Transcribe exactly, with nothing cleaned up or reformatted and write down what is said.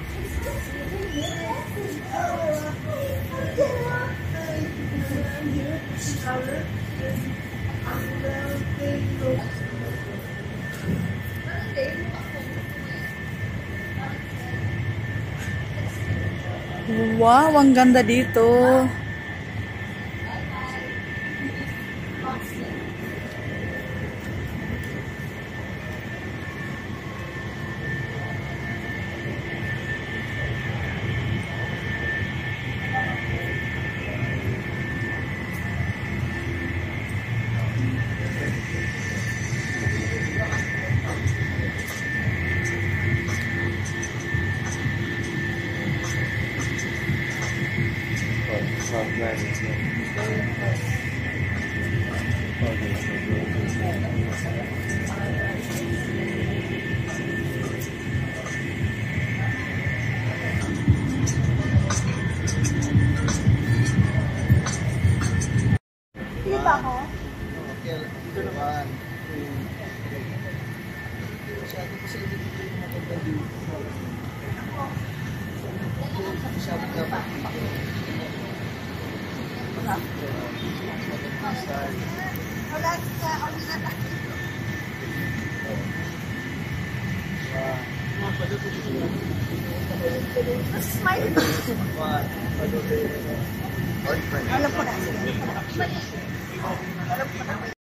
Wow, ang ganda dito. Kita ko? Okay, ito naman. Masyado kasi dito yung maganda dito. Masyado dapat dito. Wala. Wala sa wala. Smile. Alam ko na. Alam ko na.